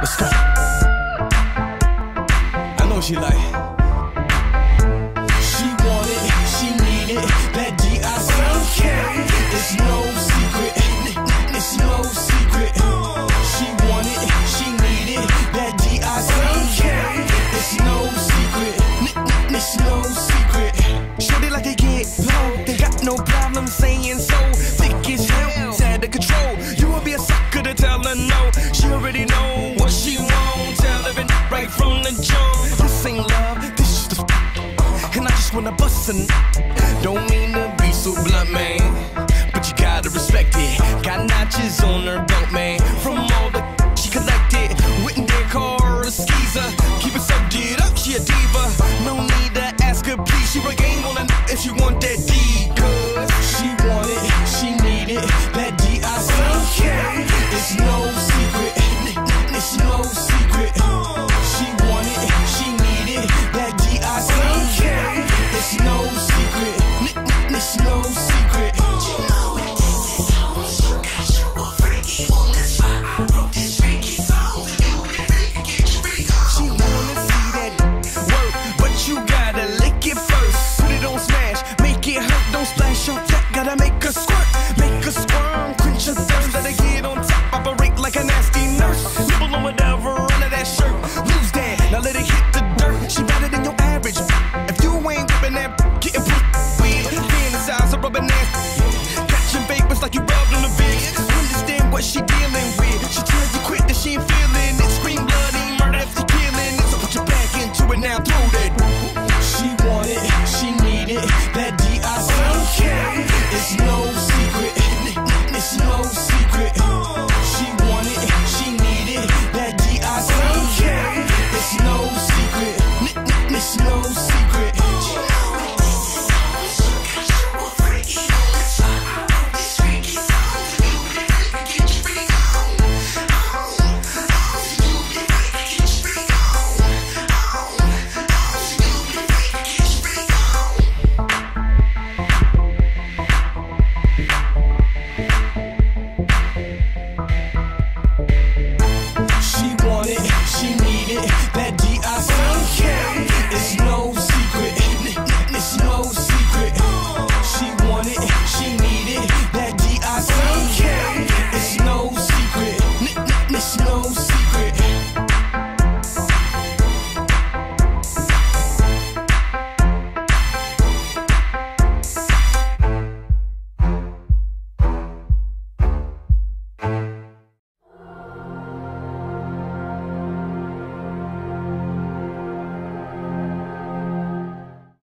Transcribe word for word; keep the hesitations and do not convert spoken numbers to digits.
I know she like. She want it, she need it. That D I C K. It's no secret. It's no secret. She want it, she need it. That D I C K. It's no secret. It's no secret. Shorty like they get low. They got no problem saying so. Thick as hell, out of control. You will be a sucker to tell her no. She already know what she want. Tell her it right from the jump. This ain't love, this is the f. And I just wanna bust a n. Don't mean to be so blunt, man, but you gotta respect it. Got notches on her belt, man, from all the she collected. Wouldn't dare call her a skeezer. Keep it subdued up, she a diva. No need to ask her, please. She regain on a if she want that D.